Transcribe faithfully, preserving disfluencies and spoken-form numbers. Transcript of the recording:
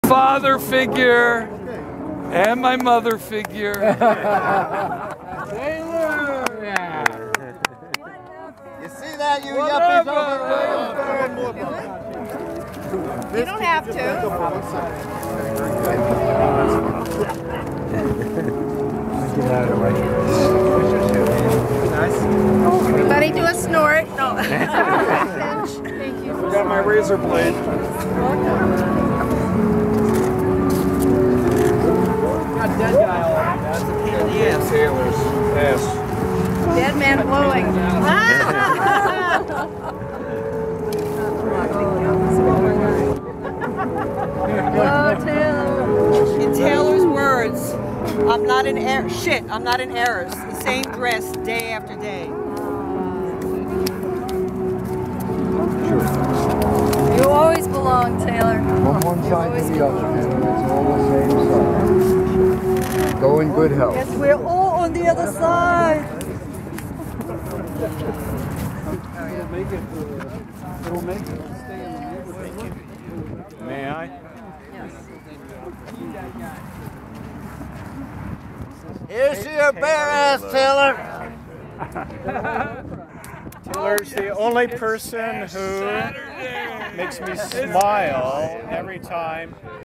Father figure and my mother figure. Taylor! Yeah. You see that, you yuppies over there? You don't have to. Everybody do a snort. No. Thank you. I got my razor blade. Got dead guy all right. That's a pain in the ass. Taylor's ass. Dead man blowing. Hello, Taylor. In Taylor's words, I'm not in error. Shit, I'm not in errors. The same dress day after day. You always belong, Taylor. From one side to the other, and it's all the same side. Go in good health. Yes, we're all on the other side. May I? Here's your bare ass, Taylor. Taylor's the only person who makes me smile every time